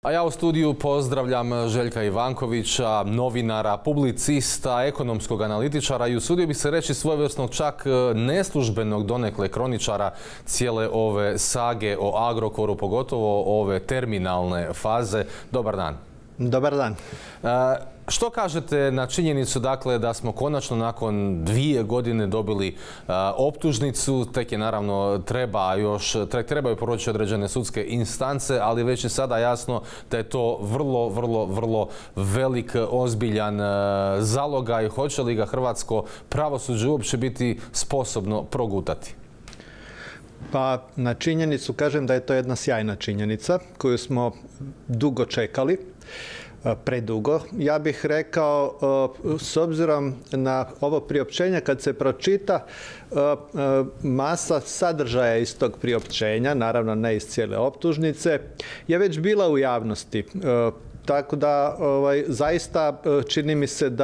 A ja u studiju pozdravljam Željka Ivankovića, novinara, publicista, ekonomskog analitičara i usudio bi se reći svojevrsnog čak neslužbenog donekle kroničara cijele ove sage o Agrokoru, pogotovo ove terminalne faze. Dobar dan. Dobar dan. Što kažete na činjenicu dakle da smo konačno nakon 2 godine dobili optužnicu, tek je naravno trebaju proći određene sudske instance, ali već je sada jasno da je to vrlo velik, ozbiljan zalogaj. Hoće li ga hrvatsko pravosuđe uopće biti sposobno progutati? Pa na činjenicu kažem da je to jedna sjajna činjenica koju smo dugo čekali. Predugo. Ja bih rekao, s obzirom na ovo priopćenje, kad se pročita masa sadržaja iz tog priopćenja, naravno ne iz cijele optužnice, je već bila u javnosti. Tako da zaista čini mi se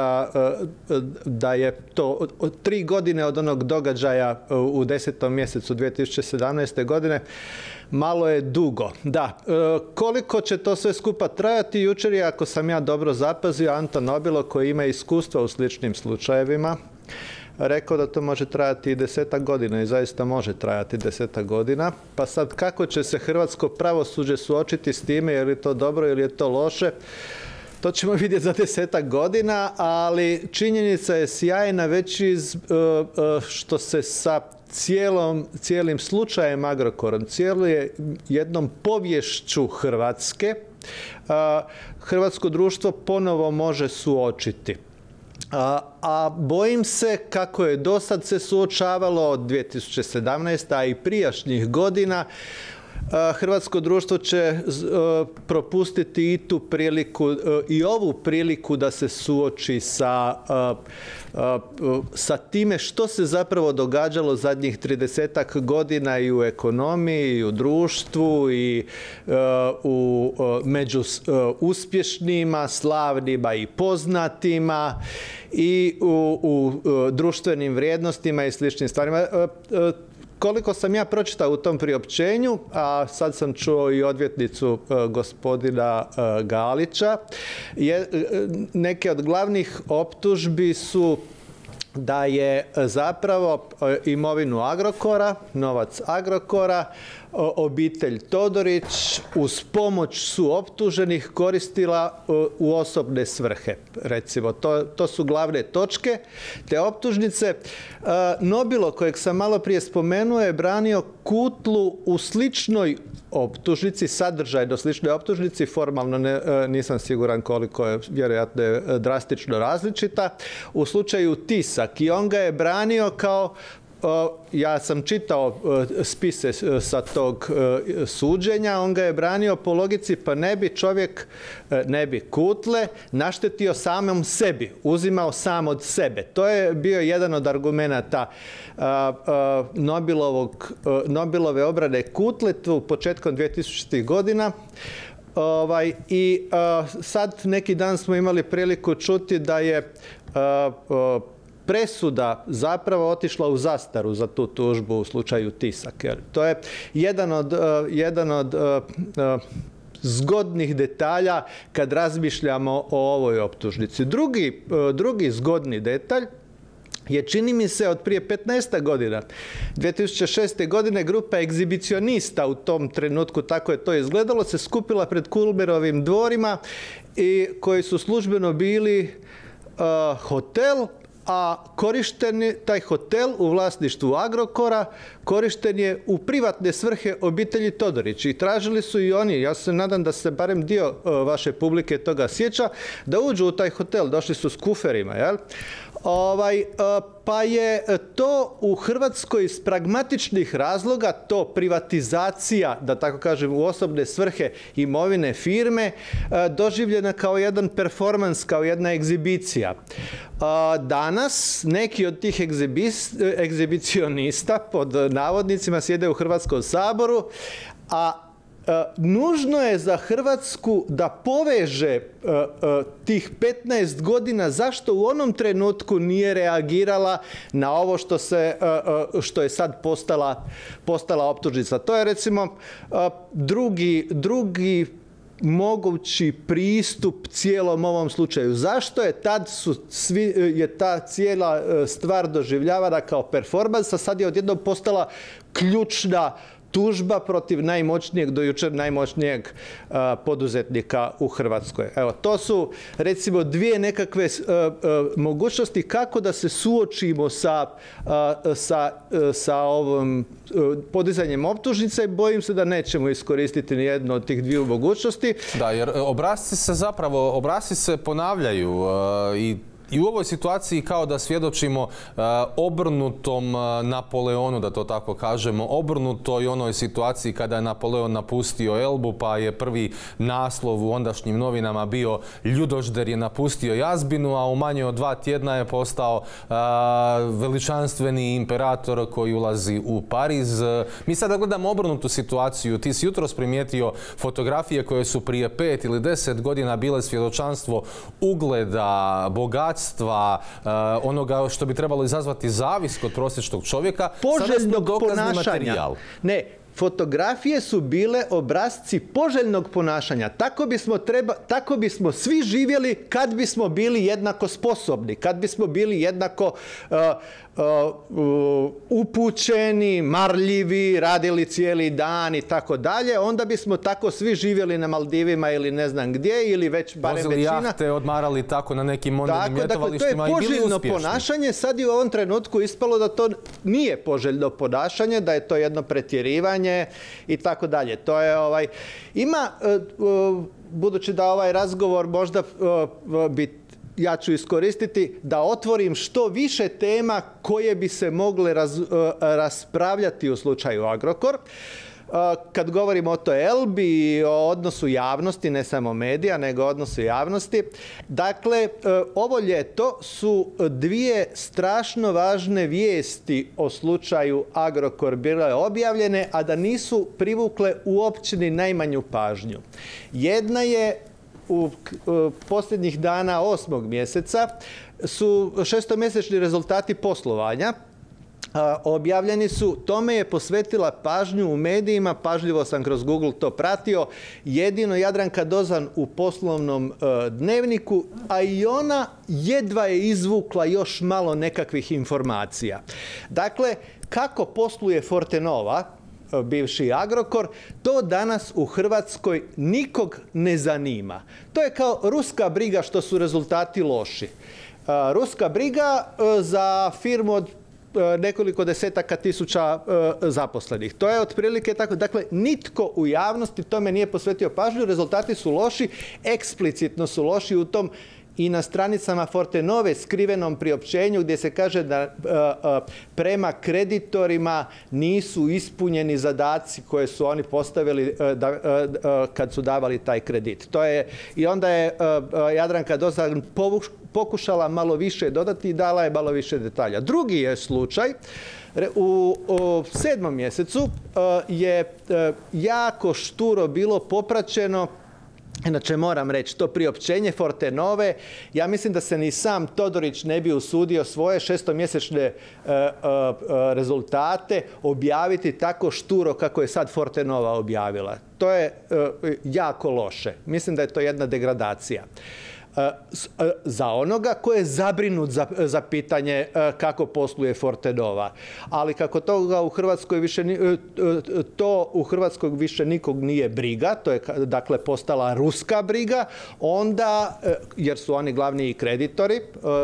da je to 3 godine od onog događaja u 10. mjesecu 2017. godine malo je dugo. Da, koliko će to sve skupa trajati? Jučer je, ako sam ja dobro zapazio, Anton Nobilo, koji ima iskustva u sličnim slučajevima, rekao da to može trajati i 10 godina i zaista može trajati 10 godina. Pa sad kako će se hrvatsko pravosuđe suočiti s time, je li to dobro ili je to loše, to ćemo vidjeti za 10 godina, ali činjenica je sjajna već iz što se sa cijelim slučajem Agrokorom, jednom poviješću Hrvatske, hrvatsko društvo ponovo može suočiti. A bojim se kako je dosad se suočavalo od 2017. a i prijašnjih godina, hrvatsko društvo će propustiti i tu priliku i ovu priliku da se suoči sa time što se zapravo događalo zadnjih 30 godina i u ekonomiji, i u društvu, i među uspješnima, slavnima i poznatima, i u društvenim vrijednostima i sličnim stvarima. Koliko sam ja pročitao u tom priopćenju, a sad sam čuo i odvjetnicu gospodina Galića, neke od glavnih optužbi su da je zapravo imovinu Agrokora, novac Agrokora, obitelj Todorić uz pomoć suoptuženih koristila u osobne svrhe. Recimo, to su glavne točke te optužnice. Nobilo, kojeg sam malo prije spomenuo, je branio Kutlu u sličnoj optužnici, sadržajno sličnoj optužnici, formalno nisam siguran koliko je, vjerojatno je drastično različita, u slučaju Tisak, i on ga je branio kao, ja sam čitao spise sa tog suđenja, on ga je branio po logici pa ne bi Kutle naštetio samom sebi, uzimao sam od sebe. To je bio jedan od argumenata Nobelove obrane Kutle početkom 2000. godina. I sad neki dan smo imali priliku čuti da je presuda zapravo otišla u zastaru za tu tužbu u slučaju Tisak. To je jedan od zgodnih detalja kad razmišljamo o ovoj optužnici. Drugi zgodni detalj je, čini mi se, od prije 15 godina. 2006. godine grupa egzibicionista u tom trenutku, tako je to izgledalo, se skupila pred Kulmerovim dvorima i koji su službeno bili hotel, a taj hotel u vlasništvu Agrokora korišten je u privatne svrhe obitelji Todorić. I tražili su i oni, ja se nadam da se barem dio vaše publike toga sjeća, da uđu u taj hotel. Došli su s kuferima, jel? Pa je to u Hrvatskoj iz pragmatičnih razloga, to privatizacija, da tako kažem, u osobne svrhe imovine firme, doživljena kao jedan performans, kao jedna egzibicija. Danas neki od tih egzibicionista, pod navodnicima, sjede u Hrvatskom saboru, a nužno je za Hrvatsku da poveže tih 15 godina zašto u onom trenutku nije reagirala na ovo što je sad postala optužnica. To je recimo drugi mogući pristup cijelom ovom slučaju. Zašto je ta cijela stvar doživljavana kao performans, a sad je odjednom postala ključna tužba protiv najmoćnijeg, do jučer najmoćnijeg poduzetnika u Hrvatskoj. Evo, to su recimo dvije nekakve mogućnosti kako da se suočimo sa ovom podizanjem optužnice i bojim se da nećemo iskoristiti ni jednu od tih dviju mogućnosti. Da, jer obrasci se ponavljaju i u ovoj situaciji kao da svjedočimo obrnutom Napoleonu, da to tako kažemo, obrnutoj onoj situaciji kada je Napoleon napustio Elbu, pa je prvi naslov u ondašnjim novinama bio Ljudožder je napustio jazbinu, a u manje od 2 tjedna je postao veličanstveni imperator koji ulazi u Pariz. Mi sada gledamo obrnutu situaciju. Ti si jutros primijetio fotografije koje su prije 5 ili 10 godina bile svjedočanstvo ugleda, bogatstva, onoga što bi trebalo izazvati zavis kod prosječnog čovjeka. Poželjnog ponašanja. Ne, fotografije su bile obrasci poželjnog ponašanja. Tako bismo svi živjeli kad bismo bili jednako sposobni, kad bismo bili jednako upućeni, marljivi, radili cijeli dan i tako dalje. Onda bismo tako svi živjeli na Maldivima ili ne znam gdje, ili već barem većina. Vozili jahte, odmarali tako na nekim modernim ljetovalištima i bili uspješni. To je poželjno ponašanje. Sad je u ovom trenutku ispalo da to nije poželjno ponašanje, da je to jedno pretjerivanje i tako dalje. To je budući da ovaj razgovor možda ja ću iskoristiti da otvorim što više tema koje bi se mogle raspravljati u slučaju Agrokor. Kad govorimo o toj Elbi i o odnosu javnosti, ne samo medija, nego odnosu javnosti. Dakle, ovo ljeto su dvije strašno važne vijesti o slučaju Agrokor bile objavljene, a da nisu privukle uopće ni najmanju pažnju. Jedna je u posljednjih dana 8. mjeseca su šestomjesečni rezultati poslovanja. Objavljeni su, tome je posvetila pažnju u medijima, pažljivo sam kroz Google to pratio, jedino Jadranka Dozan u poslovnom dnevniku, a i ona jedva je izvukla još malo nekakvih informacija. Dakle, kako posluje Fortenova, bivši Agrokor, to danas u Hrvatskoj nikog ne zanima. To je kao ruska briga što su rezultati loši. Ruska briga za firmu od nekoliko desetaka tisuća zaposlenih. To je otprilike tako. Dakle, nitko u javnosti tome nije posvetio pažnju. Rezultati su loši, eksplicitno su loši u tom i na stranicama Fortenove skrivenom priopćenju gdje se kaže da prema kreditorima nisu ispunjeni zadaci koje su oni postavili kad su davali taj kredit. I onda je Jadranka Dozan pokušala malo više dodati i dala je malo više detalja. Drugi je slučaj. U 7. mjesecu je jako šturo bilo popraćeno. Inače, moram reći, to priopćenje Fortenove, ja mislim da se ni sam Todorić ne bi usudio svoje šestomjesečne rezultate objaviti tako šturo kako je sad Fortenova objavila. To je jako loše. Mislim da je to jedna degradacija za onoga ko je zabrinut za pitanje kako posluje Fortenova. Ali kako toga u Hrvatskoj više nikog nije briga, to je dakle postala ruska briga, onda, jer su oni glavni kreditori,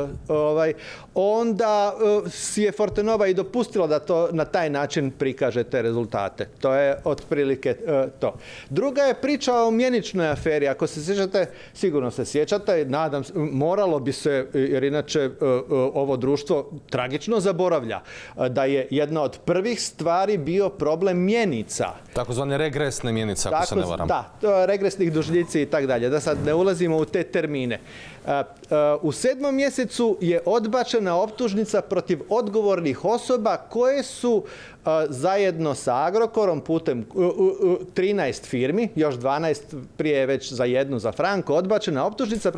onda si je Fortenova i dopustila da to na taj način prikaže te rezultate. To je otprilike to. Druga je priča o mjeničnoj aferi. Ako se sjećate, sigurno se sjećate, nadam se, moralo bi se, jer inače ovo društvo tragično zaboravlja, da je jedna od prvih stvari bio problem mjenica. Takozvane regresne mjenice, ako se ne varam. Da, regresnih dužnici i tako dalje. Da sad ne ulazimo u te termine. U 7. mjesecu je odbačena optužnica protiv odgovornih osoba koje su zajedno sa Agrokorom putem 13 firmi, još 12 prije već za jednu za Franko, odbačena optužnica protiv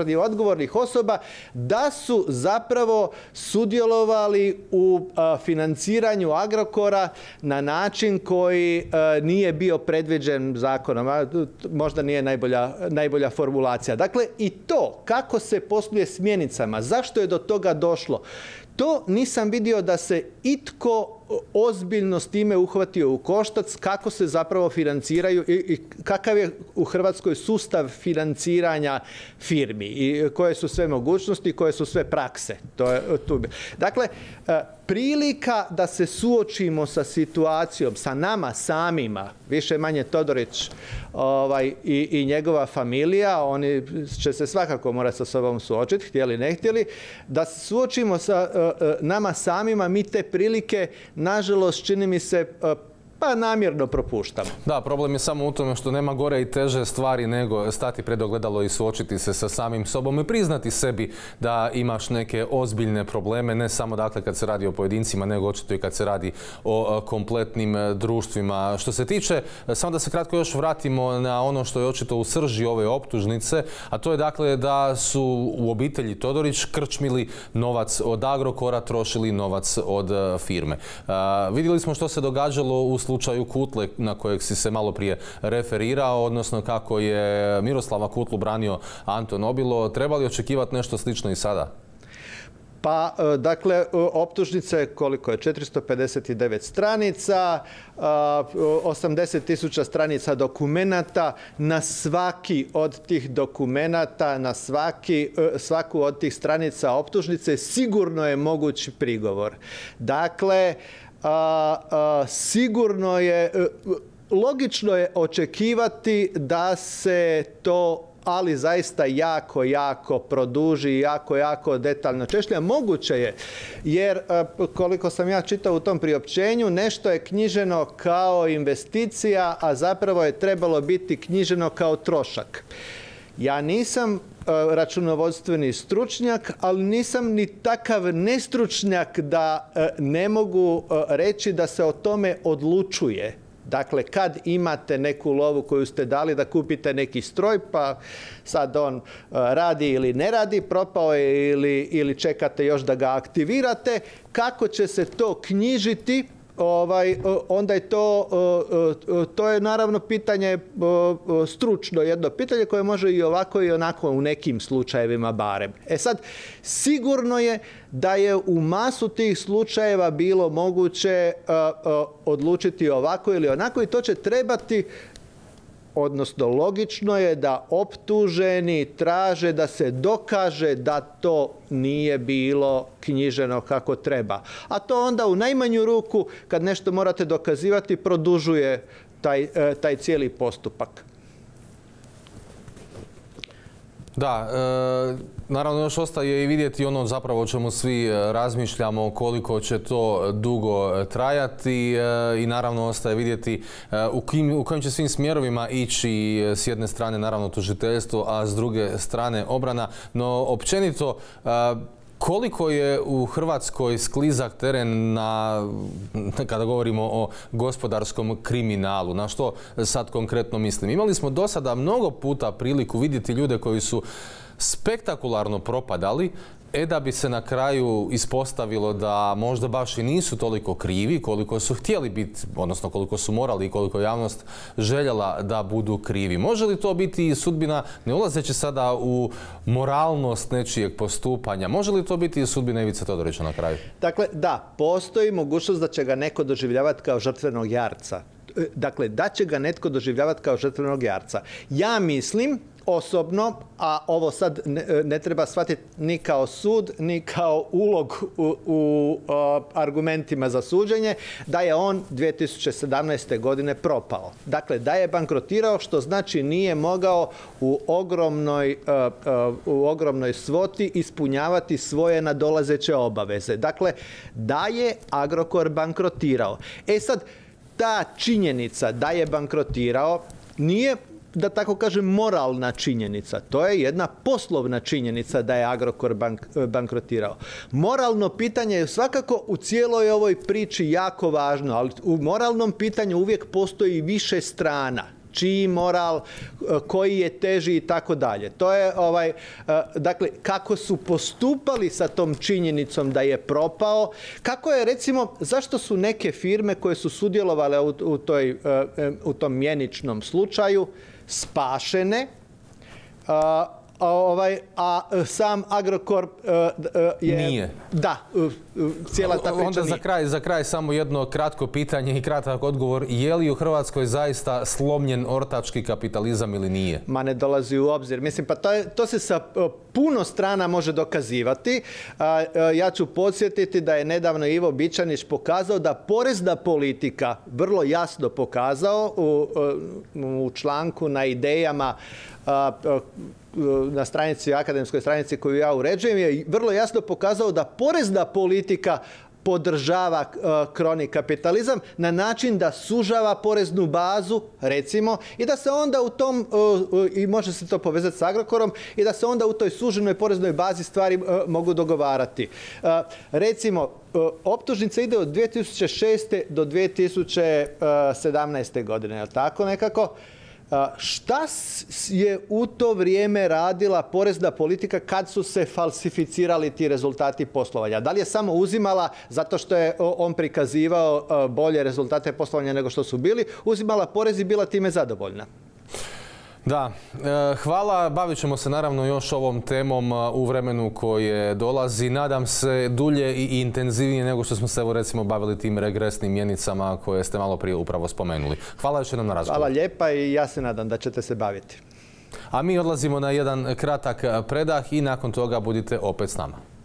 strani odgovornih osoba da su zapravo sudjelovali u financiranju Agrokora na način koji nije bio predviđen zakonom. Možda nije najbolja formulacija. Dakle, i to kako se posluje s mjenicama, zašto je do toga došlo, to nisam vidio da se itko ozbiljno s time uhvatio u koštac, kako se zapravo financiraju i kakav je u Hrvatskoj sustav financiranja firmi i koje su sve mogućnosti, koje su sve prakse. Dakle, prilika da se suočimo sa situacijom, sa nama samima, više manje Todorić i njegova familija, oni će se svakako morati sa sobom suočiti, htjeli ne htjeli, da se suočimo sa nama samima, mi te prilike, nažalost, čini mi se, pa namjerno propuštamo. Da, problem je samo u tome što nema gore i teže stvari nego stati pred ogledalo i suočiti se sa samim sobom i priznati sebi da imaš neke ozbiljne probleme, ne samo dakle kad se radi o pojedincima, nego očito i kad se radi o kompletnim društvima. Što se tiče, samo da se kratko još vratimo na ono što je očito u srži ove optužnice, a to je dakle da su u obitelji Todorić krčmili novac od Agrokora, trošili novac od firme. Vidjeli smo što se događalo u slučaju Kutle na kojeg si se malo prije referirao, odnosno kako je Miroslava Kutlu branio Anton Obilo. Treba li očekivati nešto slično i sada? Pa, dakle, optužnice koliko je? 459 stranica, 80.000 stranica dokumenata. Na svaki od tih dokumenata, na svaku od tih stranica optužnice sigurno je mogući prigovor. Dakle, sigurno je, logično je očekivati da se to, ali zaista jako, jako produži, jako detaljno češlja. Moguće je, jer koliko sam ja čitao u tom priopćenju, nešto je knjiženo kao investicija, a zapravo je trebalo biti knjiženo kao trošak. Ja nisam računovodstveni stručnjak, ali nisam ni takav nestručnjak da ne mogu reći da se o tome odlučuje. Dakle, kad imate neku lovu koju ste dali da kupite neki stroj, pa sad on radi ili ne radi, propao je ili čekate još da ga aktivirate, kako će se to knjižiti, onda je to je naravno pitanje, stručno jedno pitanje koje može i ovako i onako u nekim slučajevima barem. Sad, sigurno je da je u masu tih slučajeva bilo moguće odlučiti ovako ili onako i to će trebati, odnosno logično je da optuženi traže da se dokaže da to nije bilo knjiženo kako treba. A to onda u najmanju ruku, kad nešto morate dokazivati, produžuje taj cijeli postupak. Da, naravno još ostaje i vidjeti ono zapravo o čemu svi razmišljamo, koliko će to dugo trajati i naravno ostaje vidjeti u kojim će svim smjerovima ići s jedne strane naravno tužiteljstvo, a s druge strane obrana. No općenito, koliko je u Hrvatskoj sklizak teren kada govorimo o gospodarskom kriminalu? Na što sad konkretno mislim? Imali smo do sada mnogo puta priliku vidjeti ljude koji su spektakularno propadali, da bi se na kraju ispostavilo da možda baš i nisu toliko krivi koliko su htjeli biti, odnosno koliko su morali i koliko javnost željela da budu krivi. Može li to biti sudbina, ne ulazeći sada u moralnost nečijeg postupanja, može li to biti sudbina Ivice Todorića na kraju? Dakle, da, postoji mogućnost da će ga neko doživljavati kao žrtvenog jarca. Dakle, da će ga netko doživljavati kao žrtvenog jarca. Ja mislim, osobno, a ovo sad ne treba shvatiti ni kao sud, ni kao ulog u argumentima za suđenje, da je on 2017. godine propao. Dakle, da je bankrotirao, što znači nije mogao u ogromnoj svoti ispunjavati svoje nadolazeće obaveze. Dakle, da je Agrokor bankrotirao. Sad, ta činjenica da je bankrotirao nije, da tako kažem, moralna činjenica. To je jedna poslovna činjenica da je Agrokor bankrotirao. Moralno pitanje je svakako u cijeloj ovoj priči jako važno, ali u moralnom pitanju uvijek postoji više strana. čiji moral, koji je teži i tako dalje. To je, dakle, kako su postupali sa tom činjenicom da je propao, kako je, recimo, zašto su neke firme koje su sudjelovale u tom mjeničnom slučaju spašene, a sam Agrokor je... Nije. Da, cijela ta priča onda nije. Za kraj samo jedno kratko pitanje i kratak odgovor. Je li u Hrvatskoj zaista slomljen ortački kapitalizam ili nije? Ma ne dolazi u obzir. Mislim, pa to se sa puno strana može dokazivati. Ja ću podsjetiti da je nedavno Ivo Bičanić pokazao da porezna politika, vrlo jasno pokazao u članku na idejama na stranici, akademskoj stranici koju ja uređujem, je vrlo jasno pokazao da porezna politika podržava kroni kapitalizam na način da sužava poreznu bazu, recimo, i da se onda u tom, i može se to povezati s Agrokorom, i da se onda u toj suženoj poreznoj bazi stvari mogu dogovarati. Recimo, optužnica ide od 2006. do 2017. godine, je li tako nekako? Šta je u to vrijeme radila porezna politika kad su se falsificirali ti rezultati poslovanja? Da li je samo uzimala zato što je on prikazivao bolje rezultate poslovanja nego što su bili, uzimala porez i bila time zadovoljna? Da, hvala. Bavit ćemo se naravno još ovom temom u vremenu koje dolazi. Nadam se dulje i intenzivnije nego što smo se evo recimo bavili tim regresnim mjenicama koje ste malo prije upravo spomenuli. Hvala još jednom na razgovor. Hvala lijepa i ja se nadam da ćete se baviti. A mi odlazimo na jedan kratak predah i nakon toga budite opet s nama.